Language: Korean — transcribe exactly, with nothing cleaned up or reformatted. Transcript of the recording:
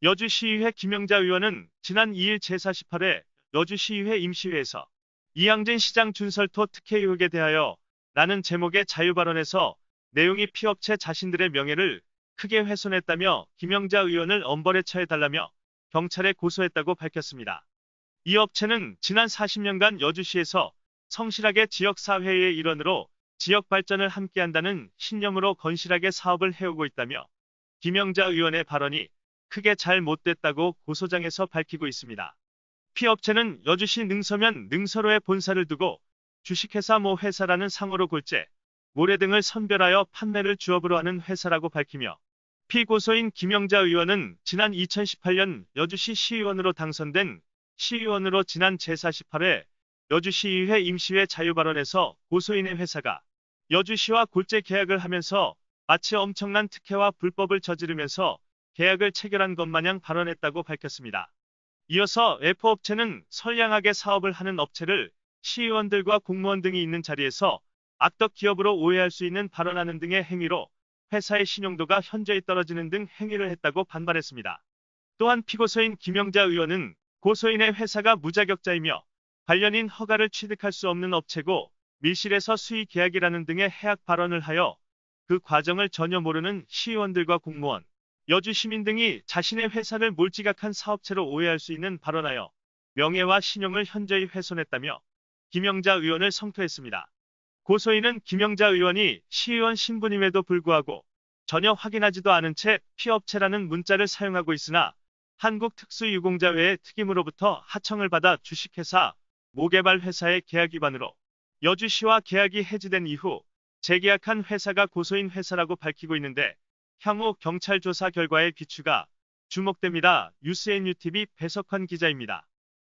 여주시의회 김영자 의원은 지난 이 일 제사십팔 회 여주시의회 임시회에서 이양진 시장 준설토 특혜 의혹에 대하여 라는 제목의 자유발언에서 내용이 피업체 자신들의 명예를 크게 훼손했다며 김영자 의원을 엄벌에 처해달라며 경찰에 고소했다고 밝혔습니다. 이 업체는 지난 사십 년간 여주시에서 성실하게 지역사회의 일원으로 지역 발전을 함께한다는 신념으로 건실하게 사업을 해오고 있다며 김영자 의원의 발언이 크게 잘못됐다고 고소장에서 밝히고 있습니다. 피업체는 여주시 능서면 능서로에 본사를 두고 주식회사 모 회사라는 상호로 골재, 모래 등을 선별하여 판매를 주업으로 하는 회사라고 밝히며 피고소인 김영자 의원은 지난 이천십팔 년 여주시 시의원으로 당선된 시의원으로 지난 제사십팔 회 여주시의회 임시회 자유발언에서 고소인의 회사가 여주시와 골재 계약을 하면서 마치 엄청난 특혜와 불법을 저지르면서 계약을 체결한 것 마냥 발언했다고 밝혔습니다. 이어서 F업체는 선량하게 사업을 하는 업체를 시의원들과 공무원 등이 있는 자리에서 악덕 기업으로 오해할 수 있는 발언하는 등의 행위로 회사의 신용도가 현저히 떨어지는 등 행위를 했다고 반발했습니다. 또한 피고소인 김영자 의원은 고소인의 회사가 무자격자이며 관련인 허가를 취득할 수 없는 업체고 밀실에서 수의 계약이라는 등의 해악 발언을 하여 그 과정을 전혀 모르는 시의원들과 공무원, 여주 시민 등이 자신의 회사를 몰지각한 사업체로 오해할 수 있는 발언하여 명예와 신용을 현저히 훼손했다며 김영자 의원을 성토했습니다. 고소인은 김영자 의원이 시의원 신분임에도 불구하고 전혀 확인하지도 않은 채 피업체라는 문자를 사용하고 있으나 한국특수유공자 외의 특임으로부터 하청을 받아 주식회사 모개발회사의 계약 위반으로 여주시와 계약이 해지된 이후 재계약한 회사가 고소인 회사라고 밝히고 있는데 향후 경찰 조사 결과의 귀추가 주목됩니다. 뉴스엔유티비 배석환 기자입니다.